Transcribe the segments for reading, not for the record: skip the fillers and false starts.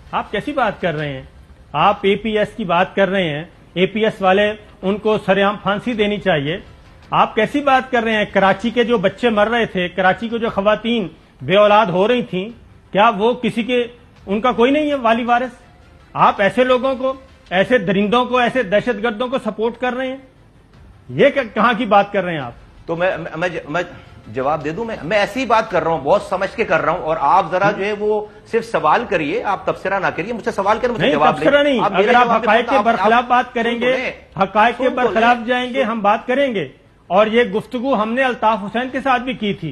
آپ کیسی بات کر رہے ہیں؟ آپ اے پی ایس کی بات کر رہے ہیں، اے پی ایس والے ان کو سرعام پھانسی دینی چاہیے. آپ کیسی بات کر رہے ہیں؟ کراچی کے جو بچے مر رہے تھے، کراچی کو جو خواتین بے اولاد ہو رہی تھیں، کیا وہ کسی کے ان کا کوئی نہیں ہے والی وارث؟ آپ ایسے لوگوں کو، ایسے درندوں کو، ایسے دہشت گردوں کو سپورٹ کر رہے ہیں؟ یہ کہاں کی بات کر رہے ہیں آپ؟ تو میں جواب دے دوں. میں ایسی بات کر رہا ہوں، بہت سمجھ کے کر رہا ہوں. اور آپ ذرا جو ہے وہ صرف سوال کریے، آپ تبصرہ نہ کریے. مجھ سے سوال کریں، مجھے جواب دیں. تبصرہ نہیں، اگر آپ حقائق کے برخلاف بات کریں گے، حقائق کے برخلاف جائیں گے، ہم بات کریں گے. اور یہ گفتگو ہم نے الطاف حسین کے ساتھ بھی کی تھی.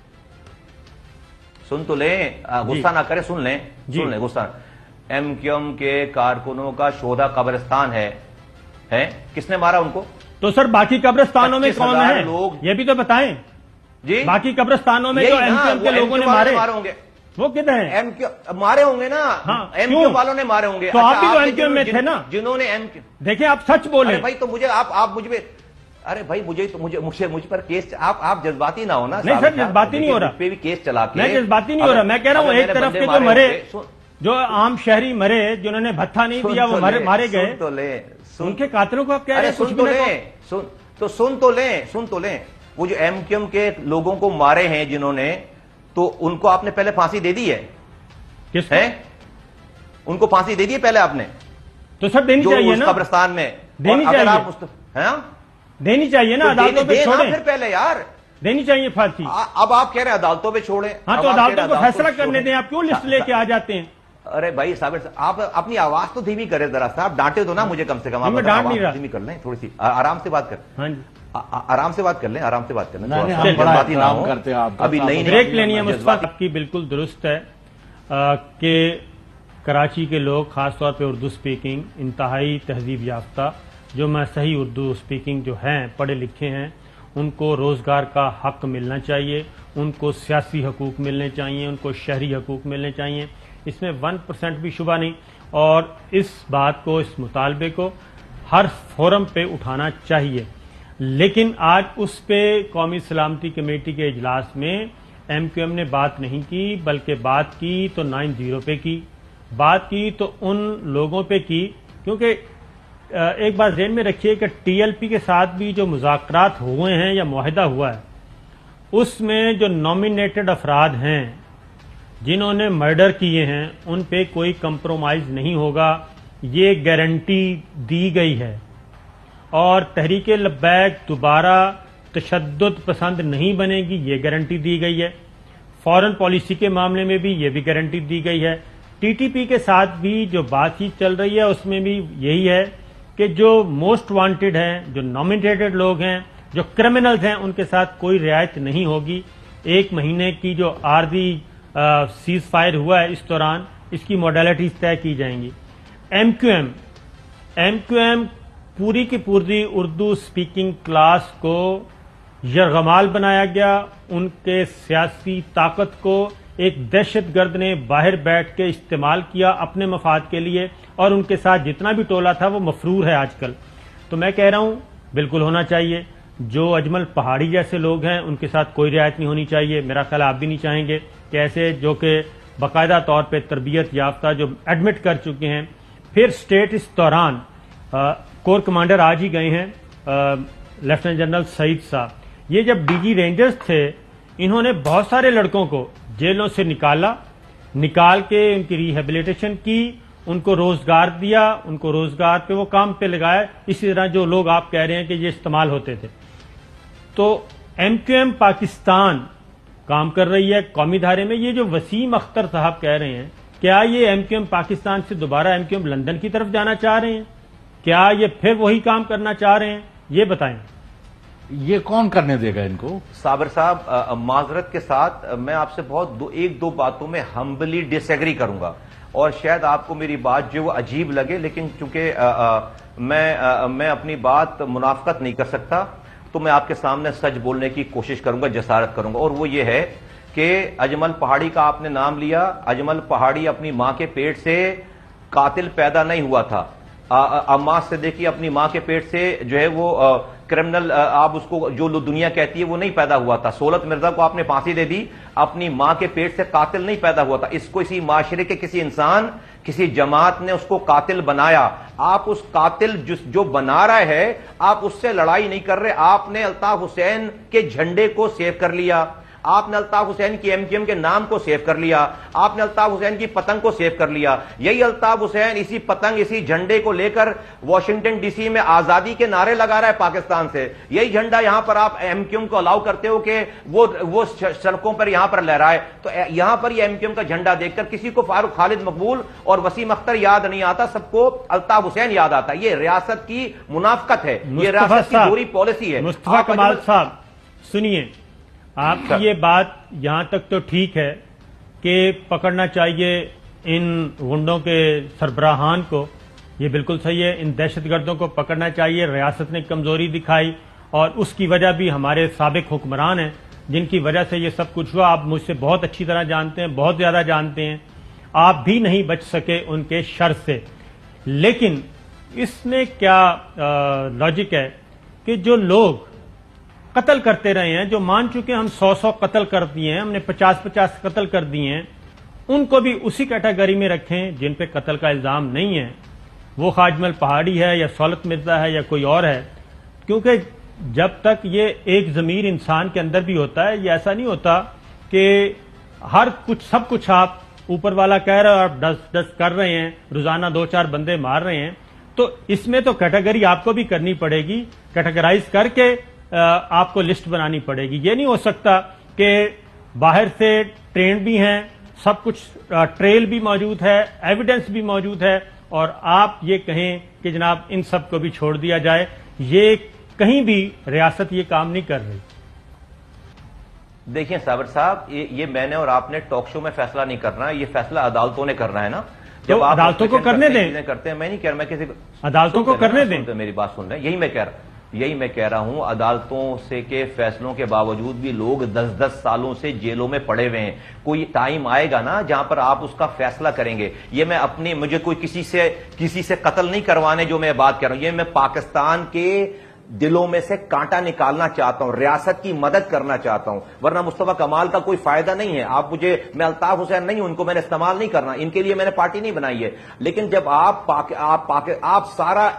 سن تو لیں، غصہ نہ کرے، سن لیں، سن لیں. غصہ ایم کیو ایم کے کارکنوں کا شہداء قبرستان ہے، کس نے مارا ان کو؟ تو سر باقی قبرستانوں میں کون ہیں یہ بھی تو بتائیں. جی باقی قبرستانوں میں جو ایم کیو ایم کے لوگوں نے مارے ہوں گے وہ کدھر ہیں؟ مارے ہوں گے نا، ایم کیو والوں نے مارے ہوں گے. تو آپ بھی تو ایم کیو ایم میں تھے نا، جنہوں نے ایم کیو. دیکھیں آپ سچ بولیں بھائی. تو مجھے آپ مجھ پہ، ارے بھائی مجھ پر کیس، آپ جذباتی نہ ہونا. نہیں سر جذباتی نہیں ہو رہا، پہ بھی کیس چلا کے میں جذباتی نہیں ہو رہا. میں کہہ رہا ہوں ایک طرف کے جو مرے، جو عام شہری مرے، جنہوں نے بھتہ نہیں دیا وہ مارے گئے، تو لیں ان کے قاتلوں کو آپ کہہ رہے ہیں سن تو لیں. وہ جو ایم کیو ایم کے لوگوں کو مارے ہیں جنہوں نے، تو ان کو آپ نے پہلے پھانسی دے دی ہے؟ کس ہے ان کو پھانسی دے دی ہے پہلے آپ نے؟ تو سر دینی چاہیے نا قبرستان میں. دینی چاہیے، دینی چاہیے نا، عدالتوں پہ چھوڑیں پھر پہلے یار دینی چاہیے پھانسی. اب آپ کہہ رہے ہیں عدالتوں پہ چھوڑیں. ہاں تو عدالتوں کو فیصلہ کرنے دیں، آپ کیوں لسٹ لے کے آ جاتے ہیں؟ ارے بھائی صابر صاحب، آپ اپنی آواز تو دھیمی کریں ذرا سا. آپ ڈانٹے دو نا مجھے کم سے کم. آپ ڈانٹ نہیں رہا، دھیمی کر لیں تھوڑی سی، آرام سے بات کریں. ہاں جی آرام سے بات کر لیں، آرام سے بات کر لیں. ابھی بریک لینی ہے. مصطفیٰ آپ کی بالکل درست ہے کہ کراچی کے لوگ، خاص طور پہ اردو سپیکنگ انتہائی تہذیب یافتہ، جو میں صحیح اردو سپیکنگ جو ہیں، پڑھے لکھے ہیں، ان کو روزگار کا حق ملنا چاہیے، ان کو سیاسی حقوق ملنے چاہیے، ان کو شہری حقوق ملنے چاہیے. اس میں 1% بھی شبہ نہیں. اور اس بات کو، اس مطالبے کو ہر فورم پہ اٹھانا چاہیے. لیکن آج اس پہ قومی سلامتی کمیٹی کے اجلاس میں ایم کیو ایم نے بات نہیں کی، بلکہ بات کی تو 9-0 پہ کی، بات کی تو ان لوگوں پہ کی. کیونکہ ایک بات ذہن میں رکھیے کہ ٹی ایل پی کے ساتھ بھی جو مذاکرات ہوئے ہیں یا معاہدہ ہوا ہے، اس میں جو نامینیٹڈ افراد ہیں، جنہوں نے مرڈر کیے ہیں، ان پہ کوئی کمپرومائز نہیں ہوگا، یہ گارنٹی دی گئی ہے. اور تحریک لبیک دوبارہ تشدد پسند نہیں بنے گی، یہ گارنٹی دی گئی ہے. فارن پالیسی کے معاملے میں بھی یہ بھی گارنٹی دی گئی ہے. ٹی ٹی پی کے ساتھ بھی جو بات چیت چل رہی ہے اس میں بھی یہی ہے کہ جو موسٹ وانٹڈ ہیں، جو نامینیٹڈ لوگ ہیں، جو کرمنلز ہیں، ان کے ساتھ کوئی رعایت نہیں ہوگی. 1 مہینے کی جو عارضی سیز فائر ہوا ہے، اس دوران اس کی موڈیلٹیز طے کی جائیں گی. ایم کیو ایم پوری کی پوری اردو سپیکنگ کلاس کو یرغمال بنایا گیا. ان کے سیاسی طاقت کو ایک دہشت گرد نے باہر بیٹھ کے استعمال کیا اپنے مفاد کے لیے، اور ان کے ساتھ جتنا بھی ٹولہ تھا وہ مفرور ہے آج کل. تو میں کہہ رہا ہوں بالکل ہونا چاہیے. جو اجمل پہاڑی جیسے لوگ ہیں ان کے ساتھ کوئی رعایت نہیں ہونی چاہیے. میرا خیال آپ بھی نہیں چاہیں گے کہ ایسے جو کہ باقاعدہ طور پہ تربیت یافتہ جو ایڈمٹ کر چکے ہیں. پھر اسٹیٹ اس دوران کور کمانڈر آج ہی گئے ہیں لیفٹیننٹ جنرل سعید صاحب. یہ جب ڈی جی رینجرز تھے، انہوں نے بہت سارے لڑکوں کو جیلوں سے نکال کے ان کی ریہیبلیٹیشن کی، ان کو روزگار دیا، ان کو روزگار پہ وہ کام پہ لگائے. اسی طرح جو لوگ آپ کہہ رہے ہیں کہ یہ استعمال ہوتے تھے. تو ایم کیو ایم پاکستان کام کر رہی ہے قومی دھارے میں. یہ جو وسیم اختر صاحب کہہ رہے ہیں، کیا یہ ایم کیو ایم پاکستان سے دوبارہ ایم کیو ایم لندن کی طرف جانا چاہ رہے ہیں؟ کیا یہ پھر وہی کام کرنا چاہ رہے ہیں؟ یہ بتائیں. یہ کون کرنے دے گا ان کو؟ صابر صاحب معذرت کے ساتھ میں آپ سے بہت ایک دو باتوں میں ہمبلی ڈس ایگری کروں گا، اور شاید آپ کو میری بات جو وہ عجیب لگے، لیکن چونکہ میں اپنی بات منافقت نہیں کر سکتا، تو میں آپ کے سامنے سچ بولنے کی کوشش کروں گا، جسارت کروں گا. اور وہ یہ ہے کہ اجمل پہاڑی کا آپ نے نام لیا. اجمل پہاڑی اپنی ماں کے پیٹ سے قاتل پیدا نہیں ہوا تھا. عمار صدیقی اپنی ماں کے پیٹ سے جو ہے وہ کرمنل آپ اس کو جو دنیا کہتی ہے وہ نہیں پیدا ہوا تھا. سہولت مرزا کو آپ نے پھانسی دے دی, اپنی ماں کے پیٹ سے قاتل نہیں پیدا ہوا تھا. اس کو اسی معاشرے کے کسی انسان, کسی جماعت نے اس کو قاتل بنایا. آپ اس قاتل جو بنا رہا ہے, آپ اس سے لڑائی نہیں کر رہے. آپ نے الطاف حسین کے جھنڈے کو سیو کر لیا, آپ نے الطاف حسین کی ایم کیو ایم کے نام کو سیو کر لیا, آپ نے الطاف حسین کی پتنگ کو سیو کر لیا. یہی الطاف حسین اسی پتنگ, اسی جھنڈے کو لے کر واشنگٹن ڈی سی میں آزادی کے نعرے لگا رہا ہے پاکستان سے. یہی جھنڈا یہاں پر آپ ایم کیو ایم کو الاؤ کرتے ہو کہ وہ سڑکوں پر یہاں پر لہرائے. تو یہاں پر یہ ایم کیو ایم کا جھنڈا دیکھ کر کسی کو فاروق خالد مقبول اور وسیم اختر یاد نہیں آتا, سب کو الطاف حسین یاد آتا. یہ ریاست کی منافقت ہے, یہ ریاست کی دوہری پالیسی ہے. مصطفیٰ کمال صاحب سنیے, آپ کی یہ بات یہاں تک تو ٹھیک ہے کہ پکڑنا چاہیے ان غنڈوں کے سربراہان کو, یہ بالکل صحیح ہے, ان دہشت گردوں کو پکڑنا چاہیے. ریاست نے کمزوری دکھائی اور اس کی وجہ بھی ہمارے سابق حکمران ہیں جن کی وجہ سے یہ سب کچھ ہوا. آپ مجھ سے بہت اچھی طرح جانتے ہیں, بہت زیادہ جانتے ہیں, آپ بھی نہیں بچ سکے ان کے شر سے. لیکن اس میں کیا لاجک ہے کہ جو لوگ قتل کرتے رہے ہیں, جو مان چکے ہم 100 قتل کر دیے ہیں, ہم نے 50 قتل کر دیے ہیں, ان کو بھی اسی کیٹیگری میں رکھیں جن پہ قتل کا الزام نہیں ہے. وہ خواجمل پہاڑی ہے یا سہولت مرزا ہے یا کوئی اور ہے. کیونکہ جب تک یہ ایک ضمیر انسان کے اندر بھی ہوتا ہے, یہ ایسا نہیں ہوتا کہ ہر کچھ سب کچھ آپ اوپر والا کہہ رہے ہیں اور ڈس کر رہے ہیں, روزانہ 2-4 بندے مار رہے ہیں. تو اس میں تو کیٹیگری آپ کو بھی کرنی پڑے گی, کیٹیگرائز کر کے آپ کو لسٹ بنانی پڑے گی. یہ نہیں ہو سکتا کہ باہر سے ٹرینڈ بھی ہیں, سب کچھ ٹریل بھی موجود ہے, ایویڈنس بھی موجود ہے, اور آپ یہ کہیں کہ جناب ان سب کو بھی چھوڑ دیا جائے. یہ کہیں بھی ریاست یہ کام نہیں کر رہی. دیکھیں صابر صاحب, یہ میں نے اور آپ نے ٹاک شو میں فیصلہ نہیں کرنا ہے, یہ فیصلہ عدالتوں نے کرنا ہے نا. جب عدالتوں کو کرنے دیں, کرتے ہیں, میں نہیں کہہ رہا, میں کسی عدالتوں کو کرنے دیں. میری بات سن رہے ہیں, یہی میں کہہ رہا ہوں. عدالتوں سے کے فیصلوں کے باوجود بھی لوگ 10 سالوں سے جیلوں میں پڑے ہوئے ہیں. کوئی ٹائم آئے گا نا جہاں پر آپ اس کا فیصلہ کریں گے. یہ میں مجھے کوئی کسی سے قتل نہیں کروانے جو میں بات کر رہا ہوں, یہ میں پاکستان کے دلوں میں سے کانٹا نکالنا چاہتا ہوں, ریاست کی مدد کرنا چاہتا ہوں. ورنہ مصطفیٰ کمال کا کوئی فائدہ نہیں ہے. میں الطاف حسین نہیں ہوں, ان کو میں نے استعمال نہیں کرنا, ان کے لیے میں نے پارٹی نہیں بنائی ہے. لیکن جب آپ سارا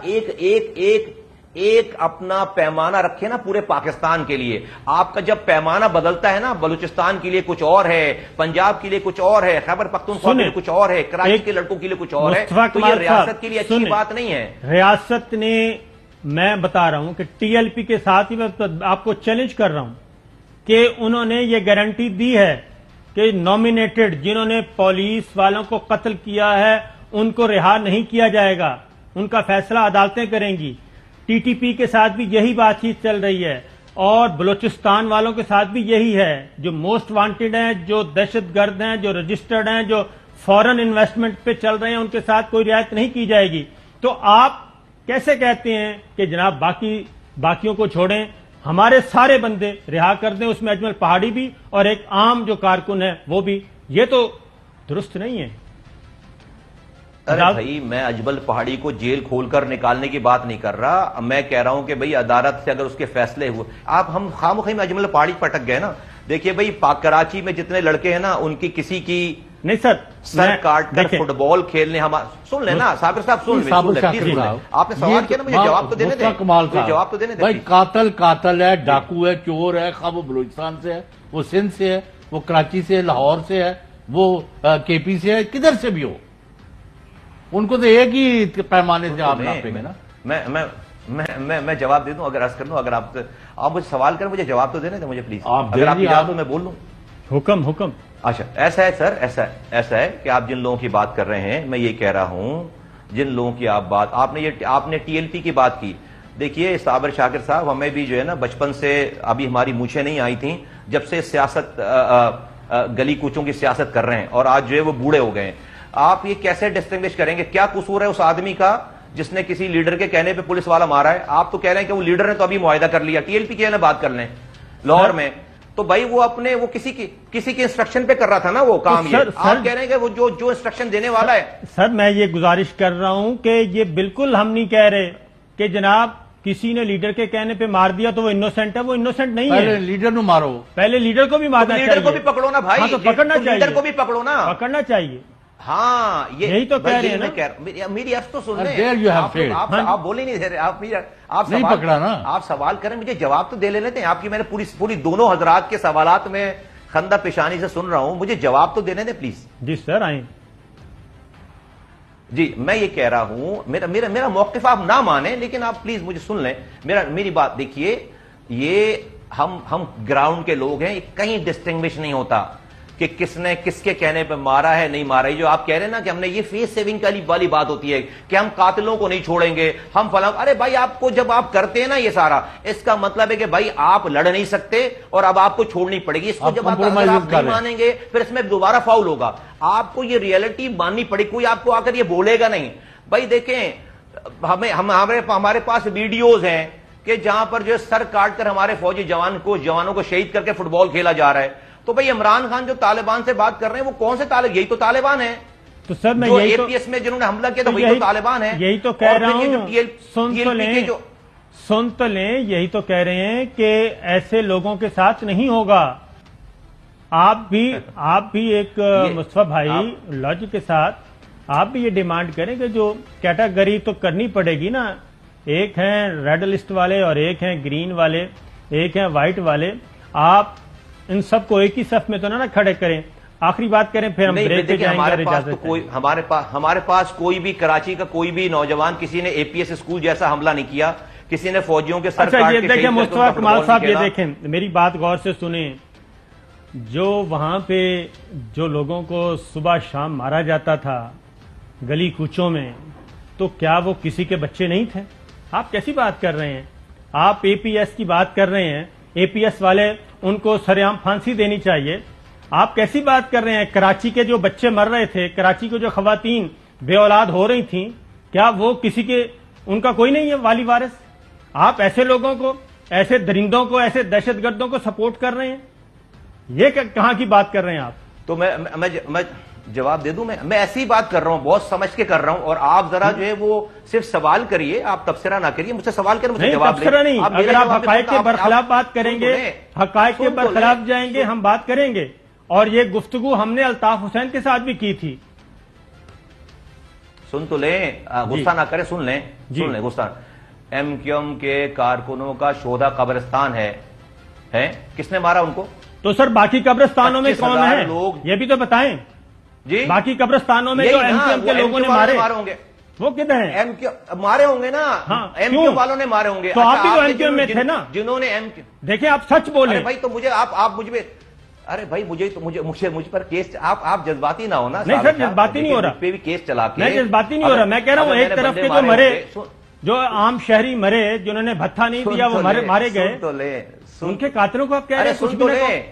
ایک اپنا پیمانہ رکھے نا پورے پاکستان کے لیے, آپ کا جب پیمانہ بدلتا ہے نا, بلوچستان کے لیے کچھ اور ہے, پنجاب کے لیے کچھ اور ہے, خیبر پختونخوا کے لیے کچھ اور ہے, کراچی کے لڑکوں کے لیے کچھ اور ہے, تو یہ ریاست کے لیے اچھی بات نہیں ہے. ریاست نے, میں بتا رہا ہوں کہ ٹی ایل پی کے ساتھ ہی میں آپ کو چیلنج کر رہا ہوں کہ انہوں نے یہ گارنٹی دی ہے کہ نامینیٹڈ جنہوں نے پولیس والوں کو قتل کیا ہے ان کو رہا نہیں کیا جائے گا, ان کا فیصلہ عدالتیں کریں گی. ٹی ٹی پی کے ساتھ بھی یہی بات چیت چل رہی ہے, اور بلوچستان والوں کے ساتھ بھی یہی ہے. جو موسٹ وانٹڈ ہیں, جو دہشت گرد ہیں, جو رجسٹرڈ ہیں, جو فورن انویسٹمنٹ پہ چل رہے ہیں, ان کے ساتھ کوئی رعایت نہیں کی جائے گی. تو آپ کیسے کہتے ہیں کہ جناب باقیوں کو چھوڑیں, ہمارے سارے بندے رہا کر دیں, اس میں اجمل پہاڑی بھی اور ایک عام جو کارکن ہے وہ بھی؟ یہ تو درست نہیں ہے. ارے بھائی, میں اجمل پہاڑی کو جیل کھول کر نکالنے کی بات نہیں کر رہا. میں کہہ رہا ہوں کہ بھئی عدالت سے اگر اس کے فیصلے ہوئے, ہم خامخواہ میں اجمل پہاڑی پٹک گئے نا. دیکھیے بھئی, کراچی میں جتنے لڑکے ہیں نا, ان کی کسی کی نہیں سر کاٹ کر فٹ بال کھیلنے, سن لیں نا صابر صاحب, سن آپ نے سوال کیا نا, مجھے جواب تو دینے دیں, جواب تو دینے دیں. بھائی قاتل ہے, ڈاکو ہے, چور ہے, خواہ وہ بلوچستان سے ہے, وہ سندھ سے ہے, وہ کراچی سے, لاہور سے ہے, وہ کے پی سے ہے, کدھر سے بھی ہو, ان کو تو ایک ہی پیمانے سے آپ ناپیں گے نا. میں جواب دے دوں اگر عرض کر دوں, اگر آپ مجھے سوال کریں, مجھے جواب تو دینے دیں مجھے پلیز. اگر آپ جواب دوں میں بول لوں. حکم. اچھا, ایسا ہے سر, ایسا ہے کہ آپ جن لوگوں کی بات کر رہے ہیں, میں یہ کہہ رہا ہوں, جن لوگوں کی آپ نے ٹی ایل پی کی بات کی. دیکھیے صابر شاکر صاحب, ہمیں بھی جو ہے نا بچپن سے, ابھی ہماری مونچھیں نہیں آئی تھیں جب سے سیاست, گلی کوچوں کی سیاست کر رہے ہیں, اور آج جو ہے وہ بوڑھے ہو گئے ہیں. آپ یہ کیسے ڈسٹنگوش کریں گے, کیا قصور ہے اس آدمی کا جس نے کسی لیڈر کے کہنے پہ پولیس والا مارا ہے؟ آپ تو کہہ رہے ہیں کہ وہ لیڈر نے تو ابھی معاہدہ کر لیا, ٹی ایل پی کی بات کر لیں لاہور میں, تو بھائی وہ کسی کی انسٹرکشن پہ کر رہا تھا نا وہ کام. آپ کہہ رہے ہیں کہ وہ جو انسٹرکشن دینے والا ہے. سر میں یہ گزارش کر رہا ہوں کہ یہ بالکل ہم نہیں کہہ رہے کہ جناب किसी ने लीडर के कहने पे मार दिया तो वो इनोसेंट है? वो इनोसेंट नहीं पहले है। लीडर नु मारो, पहले लीडर को भी मारना चाहिए। लीडर को भी पकड़ो ना भाई। हाँ, तो पकड़ना चाहिए, लीडर को भी पकड़ो ना, पकड़ना चाहिए। हाँ, यही तो कह रहे हैं ना। मेरी अर्ज तो सुन There you have failed. आप बोल ही नहीं दे रहे। आप नहीं पकड़ा ना। आप सवाल करें, मुझे जवाब तो दे लेते हैं। आपकी मैंने पूरी दोनों हजरात के सवालात में खंदा पेशानी से सुन रहा हूं, मुझे जवाब तो देने दें प्लीज। जी सर, आए जी। मैं ये कह रहा हूं, मेरा मौकिफ आप ना माने, लेकिन आप प्लीज मुझे सुन लें। मेरी बात देखिए, ये हम ग्राउंड के लोग हैं, कहीं डिस्टिंग्विश नहीं होता कि किसने किसके कहने पे मारा है नहीं मारा है। जो आप कह रहे हैं ना कि हमने, ये फेस सेविंग वाली बात होती है कि हम कातिलों को नहीं छोड़ेंगे, हम फलां। अरे भाई, आपको जब आप करते हैं ना ये सारा, इसका मतलब है कि भाई आप लड़ नहीं सकते और अब आपको छोड़नी पड़ेगी। इसको जब आप नहीं मानेंगे फिर इसमें दोबारा फाउल होगा। आपको ये रियलिटी माननी पड़ेगी। कोई आपको आकर ये बोलेगा नहीं। भाई देखें, हमारे पास वीडियोज हैं कि जहां पर जो सर काट कर हमारे फौजी जवानों को शहीद करके फुटबॉल खेला जा रहा है। तो भाई इमरान खान जो तालिबान से बात कर रहे हैं, वो कौन से तालिबान? यही तो तालिबान है। तो सर मैं जो यही एपीएस में जिन्होंने हमला किया, तो वही तो तालिबान है। यही तो कह रहा हूं, सुन तो लें, यही तो कह रहे हैं कि ऐसे लोगों के साथ नहीं होगा। आप भी एक मुस्तफा भाई लॉजिक के साथ आप भी ये डिमांड करें कि जो कैटेगरी तो करनी पड़ेगी ना, एक हैं रेड लिस्ट वाले और एक हैं ग्रीन वाले, एक हैं व्हाइट वाले। आप इन सबको एक ही सफ में तो ना खड़े करें। आखिरी बात करें, फिर हम ब्रेक पे जाएंगे। हमारे पास कोई भी कराची का कोई भी नौजवान, किसी ने एपीएस स्कूल जैसा हमला नहीं किया, किसी ने फौजियों के सर अच्छा, ये देखें मुस्तफा कमाल साहब, ये देखें, मेरी बात गौर से सुने। जो वहां पे जो लोगों को सुबह शाम मारा जाता था गली कूचों में, तो क्या वो किसी के बच्चे नहीं थे? आप कैसी बात कर रहे हैं? आप एपीएस की बात कर रहे हैं, एपीएस वाले उनको सरेआम फांसी देनी चाहिए। आप कैसी बात कर रहे हैं? कराची के जो बच्चे मर रहे थे, कराची की जो खवातीन बेऔलाद हो रही थीं, क्या वो किसी के, उनका कोई नहीं है वाली वारिस? आप ऐसे लोगों को, ऐसे दरिंदों को, ऐसे दहशतगर्दों को सपोर्ट कर रहे हैं? ये कहां की बात कर रहे हैं आप? तो मैं जवाब दे दूं। मैं ऐसी बात कर रहा हूं, बहुत समझ के कर रहा हूं। और आप जरा जो है वो सिर्फ सवाल करिए, आप तबसरा ना करिए। मुझसे सवाल करें, मुझसे जवाब तबसरा नहीं। अगर आप हकायक के बरखिलाफ बात करेंगे, हकायक के बरखिलाफ जाएंगे, हम बात करेंगे। और ये गुफ्तगू हमने अल्ताफ हुसैन के साथ भी की थी। सुन तो लें, गुस्सा ना करें, सुन लें गुस्सा। एमक्यूएम के कारकुनों का शोधा कब्रिस्तान है? किसने मारा उनको? तो सर बाकी कब्रिस्तानों में कौन है लोग, ये भी तो बताएं जी। बाकी कब्रिस्तानों में जो एमक्यूएम के लोगों ने मारे होंगे, वो किधर हैं? एमक्यूएम मारे होंगे ना। हाँ, एमक्यूएम वालों ने मारे होंगे। तो आप भी तो एमक्यूएम में थे ना, जिन्होंने एमक्यूएम। देखिए आप सच बोले भाई, तो मुझे आप मुझ पे, अरे भाई मुझ पर केस, आप जज्बाती ना हो ना। नहीं सर, जज्बाती नहीं हो रहा, पे भी केस चला के। मैं जज्बाती नहीं हो रहा। मैं कह रहा हूँ एक तरफ के जो मरे, जो आम शहरी मरे, जिन्होंने भत्था नहीं दिया, वो मारे गए, तो ले उनके कातिलों को आप कह रहे हैं सुन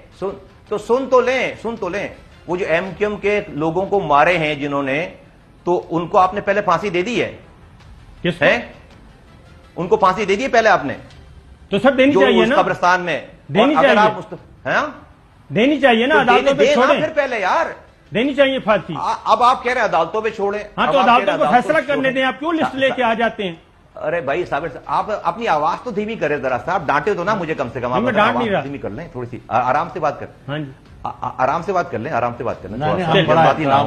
तो लें। वो जो एमक्यूएम के लोगों को मारे हैं जिन्होंने, तो उनको आपने पहले फांसी दे दी है? किस है? उनको फांसी दे दी है पहले आपने? तो सर देनी चाहिए ना, कब्रिस्तान में देनी चाहिए, देनी चाहिए ना, अदालतों पे छोड़ें फिर पहले यार, देनी चाहिए फांसी। अब आप कह रहे हैं अदालतों पे छोड़ें। हाँ, तो अदालतों को फैसला करने दें, आप क्यों लिस्ट लेके आ जाते हैं? अरे भाई साबिर, आप अपनी आवाज तो धीमी करें जरा सा। आप डांटे तो ना मुझे, कम से कम आप डांट नहीं रहा, धीमी कर लें, थोड़ी सी आराम से बात कर। हाँ जी, आराम से बात कर लें, आराम से बात कर लें।